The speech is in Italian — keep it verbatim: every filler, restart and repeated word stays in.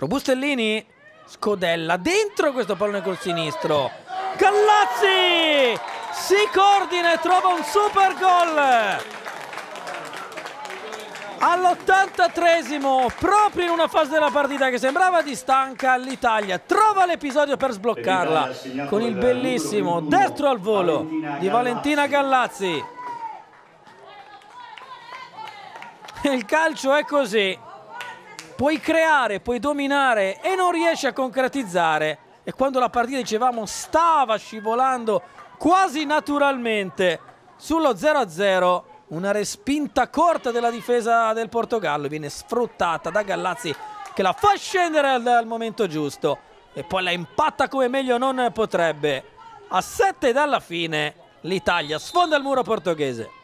Robustellini scodella dentro questo pallone col sinistro. Gallazzi si coordina e trova un super gol all'ottantatreesimo, proprio in una fase della partita che sembrava di stanca. L'Italia trova l'episodio per sbloccarla con il bellissimo destro al volo di Valentina Gallazzi. Il calcio è così, puoi creare, puoi dominare e non riesci a concretizzare. E quando la partita, dicevamo, stava scivolando quasi naturalmente sullo zero a zero, una respinta corta della difesa del Portogallo viene sfruttata da Gallazzi, che la fa scendere al, al momento giusto e poi la impatta come meglio non potrebbe. A sette dalla fine l'Italia sfonda il muro portoghese.